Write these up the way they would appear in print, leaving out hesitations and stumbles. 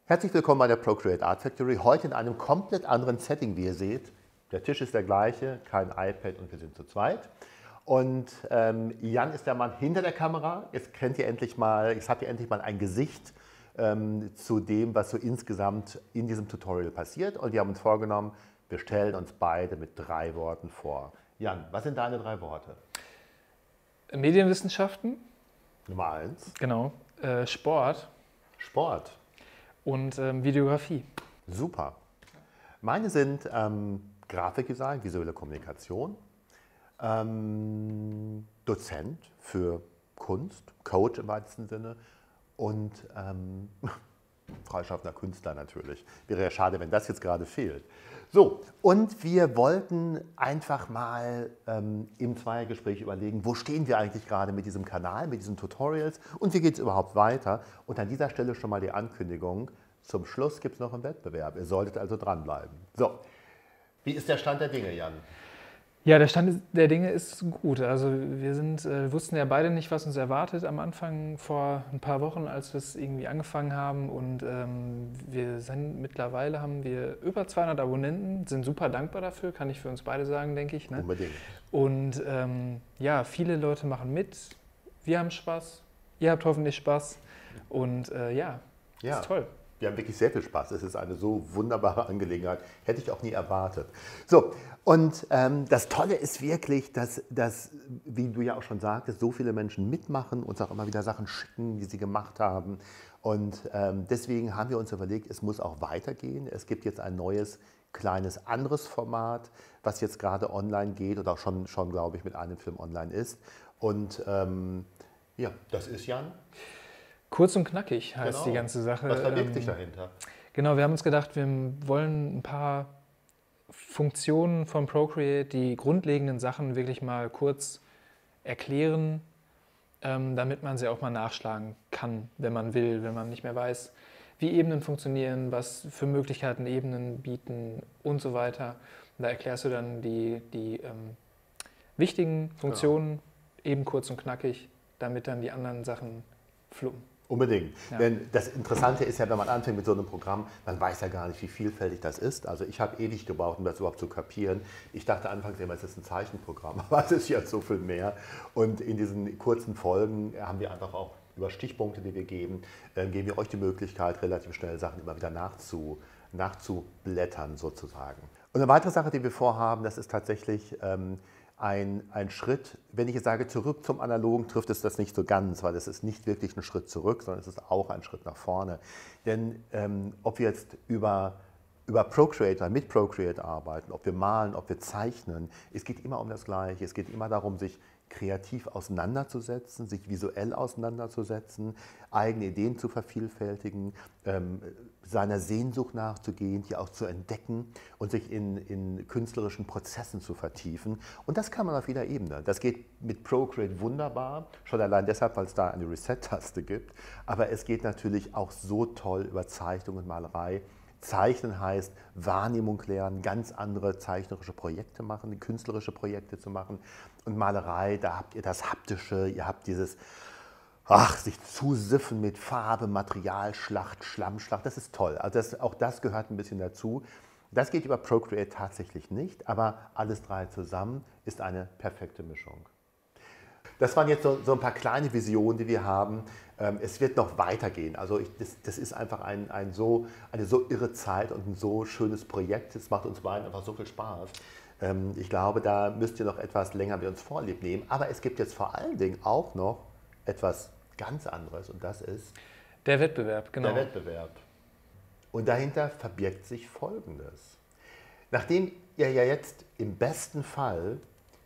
Herzlich willkommen bei der Procreate Art Factory. Heute in einem komplett anderen Setting, wie ihr seht. Der Tisch ist der gleiche, kein iPad und wir sind zu zweit. Und Jan ist der Mann hinter der Kamera. Jetzt habt ihr endlich mal ein Gesicht zu dem, was so insgesamt in diesem Tutorial passiert. Und wir haben uns vorgenommen, wir stellen uns beide mit 3 Worten vor. Jan, was sind deine 3 Worte? Medienwissenschaften. Nummer 1. Genau. Sport. Sport. Und Videografie. Super. Meine sind Grafikdesign, visuelle Kommunikation, Dozent für Kunst, Coach im weitesten Sinne und freischaffender Künstler natürlich. Wäre ja schade, wenn das jetzt gerade fehlt. So, und wir wollten einfach mal im Zweiergespräch überlegen, wo stehen wir eigentlich gerade mit diesem Kanal, mit diesen Tutorials und wie geht es überhaupt weiter. Und an dieser Stelle schon mal die Ankündigung, zum Schluss gibt es noch einen Wettbewerb. Ihr solltet also dranbleiben. So, wie ist der Stand der Dinge, Jan? Ja, der Stand der Dinge ist gut. Also wir wussten ja beide nicht, was uns erwartet am Anfang vor ein paar Wochen, als wir es irgendwie angefangen haben. Und mittlerweile haben wir über 200 Abonnenten, sind super dankbar dafür, kann ich für uns beide sagen, denke ich. Ne? Unbedingt. Und ja, viele Leute machen mit. Wir haben Spaß. Ihr habt hoffentlich Spaß. Und ja, ist toll. Wir haben wirklich sehr viel Spaß. Es ist eine so wunderbare Angelegenheit. Hätte ich auch nie erwartet. So, und das Tolle ist wirklich, dass, wie du ja auch schon sagtest, so viele Menschen mitmachen, uns auch immer wieder Sachen schicken, die sie gemacht haben. Und deswegen haben wir uns überlegt, es muss auch weitergehen. Es gibt jetzt ein neues, kleines, anderes Format, was jetzt gerade online geht oder auch schon glaube ich, mit einem Film online ist. Und ja, das ist Jan. Kurz und knackig heißt die ganze Sache. Was verbirgt sich dahinter? Genau, wir haben uns gedacht, wir wollen ein paar Funktionen von Procreate, die grundlegenden Sachen wirklich mal kurz erklären, damit man sie auch mal nachschlagen kann, wenn man will, wenn man nicht mehr weiß, wie Ebenen funktionieren, was für Möglichkeiten Ebenen bieten und so weiter. Und da erklärst du dann die wichtigen Funktionen eben kurz und knackig, damit dann die anderen Sachen fluppen. Unbedingt. Ja. Denn das Interessante ist ja, wenn man anfängt mit so einem Programm, man weiß ja gar nicht, wie vielfältig das ist. Also ich habe ewig gebraucht, um das überhaupt zu kapieren. Ich dachte anfangs immer, es ist ein Zeichenprogramm, aber es ist ja so viel mehr. Und in diesen kurzen Folgen haben wir einfach auch über Stichpunkte, die wir geben wir euch die Möglichkeit, relativ schnell Sachen immer wieder nachzublättern sozusagen. Und eine weitere Sache, die wir vorhaben, das ist tatsächlich ein Schritt, wenn ich jetzt sage, zurück zum Analogen, trifft es das nicht so ganz, weil es ist nicht wirklich ein Schritt zurück, sondern es ist auch ein Schritt nach vorne. Denn ob wir jetzt über Procreate oder mit Procreate arbeiten, ob wir malen, ob wir zeichnen, es geht immer um das Gleiche. Es geht immer darum, sich kreativ auseinanderzusetzen, sich visuell auseinanderzusetzen, eigene Ideen zu vervielfältigen, seiner Sehnsucht nachzugehen, die auch zu entdecken und sich in künstlerischen Prozessen zu vertiefen. Und das kann man auf jeder Ebene. Das geht mit Procreate wunderbar, schon allein deshalb, weil es da eine Reset-Taste gibt. Aber es geht natürlich auch so toll über Zeichnung und Malerei. Zeichnen heißt Wahrnehmung lernen, ganz andere zeichnerische Projekte machen, künstlerische Projekte zu machen. Und Malerei, da habt ihr das Haptische, ihr habt dieses sich zusiffen mit Farbe, Materialschlacht, Schlammschlacht, das ist toll. Also auch das gehört ein bisschen dazu. Das geht über Procreate tatsächlich nicht, aber alles 3 zusammen ist eine perfekte Mischung. Das waren jetzt so ein paar kleine Visionen, die wir haben. Es wird noch weitergehen. Also das ist einfach eine so irre Zeit und ein so schönes Projekt. Es macht uns beiden einfach so viel Spaß. Ich glaube, da müsst ihr noch etwas länger mit uns Vorlieb nehmen. Aber es gibt jetzt vor allen Dingen auch noch etwas ganz anderes und das ist der Wettbewerb, genau. Der Wettbewerb. Und dahinter verbirgt sich Folgendes. Nachdem ihr ja jetzt im besten Fall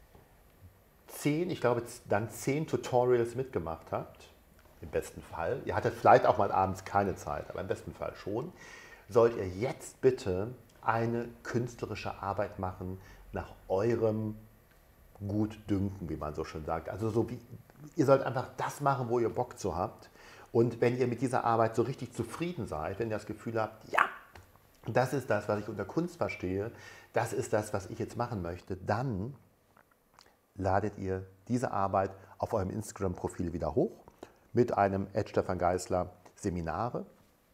10 Tutorials mitgemacht habt, im besten Fall, ihr hattet vielleicht auch mal abends keine Zeit, aber im besten Fall schon, sollt ihr jetzt bitte eine künstlerische Arbeit machen nach eurem Gutdünken, wie man so schön sagt. Also ihr sollt einfach das machen, wo ihr Bock zu habt. Und wenn ihr mit dieser Arbeit so richtig zufrieden seid, wenn ihr das Gefühl habt, ja, das ist das, was ich unter Kunst verstehe, das ist das, was ich jetzt machen möchte, dann ladet ihr diese Arbeit auf eurem Instagram-Profil wieder hoch mit einem @StefanGeisler Seminare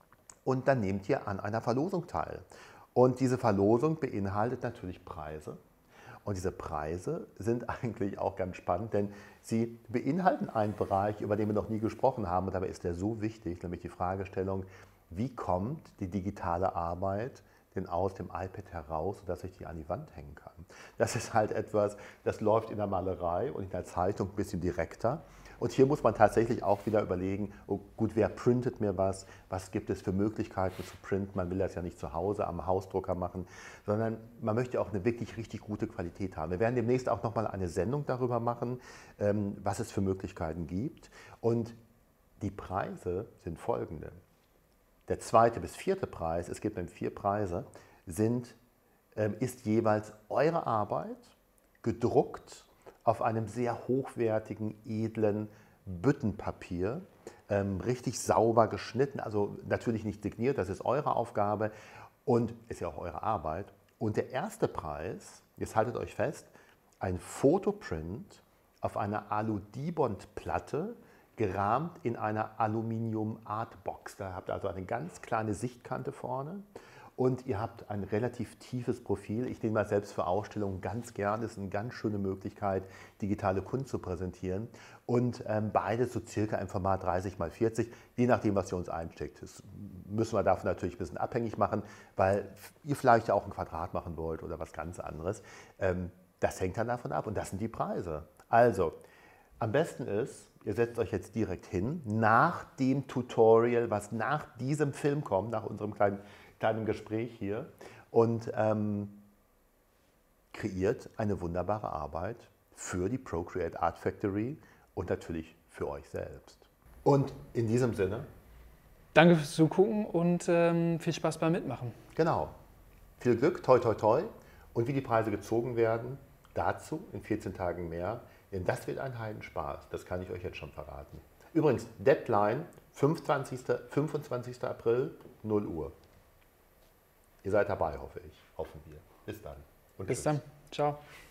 und dann nehmt ihr an einer Verlosung teil. Und diese Verlosung beinhaltet natürlich Preise. Und diese Preise sind eigentlich auch ganz spannend, denn sie beinhalten einen Bereich, über den wir noch nie gesprochen haben. Und dabei ist der so wichtig, nämlich die Fragestellung, wie kommt die digitale Arbeit denn aus dem iPad heraus, sodass ich die an die Wand hängen kann. Das ist halt etwas, das läuft in der Malerei und in der Zeitung ein bisschen direkter. Und hier muss man tatsächlich auch wieder überlegen, oh gut, wer printet mir was gibt es für Möglichkeiten zu printen. Man will das ja nicht zu Hause am Hausdrucker machen, sondern man möchte auch eine wirklich richtig gute Qualität haben. Wir werden demnächst auch nochmal eine Sendung darüber machen, was es für Möglichkeiten gibt. Und die Preise sind folgende. Der zweite bis vierte Preis, es gibt 4 Preise, ist jeweils eure Arbeit gedruckt auf einem sehr hochwertigen, edlen Büttenpapier, richtig sauber geschnitten, also natürlich nicht signiert, das ist eure Aufgabe und ist ja auch eure Arbeit. Und der erste Preis, jetzt haltet euch fest, ein Fotoprint auf einer Alu-Dibond-Platte, gerahmt in einer Aluminium-Artbox. Da habt ihr also eine ganz kleine Sichtkante vorne und ihr habt ein relativ tiefes Profil. Ich nehme mal selbst für Ausstellungen ganz gerne. Das ist eine ganz schöne Möglichkeit, digitale Kunst zu präsentieren. Und beides so circa im Format 30 x 40, je nachdem, was ihr uns einsteckt. Das müssen wir davon natürlich ein bisschen abhängig machen, weil ihr vielleicht auch ein Quadrat machen wollt oder was ganz anderes. Das hängt dann davon ab und das sind die Preise. Also, am besten ist, ihr setzt euch jetzt direkt hin, nach dem Tutorial, was nach diesem Film kommt, nach unserem kleinen Gespräch hier und kreiert eine wunderbare Arbeit für die Procreate Art Factory und natürlich für euch selbst. Und in diesem Sinne. Danke fürs Zugucken und viel Spaß beim Mitmachen. Genau. Viel Glück, toi toi toi. Und wie die Preise gezogen werden, dazu in 14 Tagen mehr. Denn das wird ein Heidenspaß, das kann ich euch jetzt schon verraten. Übrigens, Deadline 25. April, 0 Uhr. Ihr seid dabei, hoffe ich. Hoffen wir. Bis dann. Bis dann. Ciao.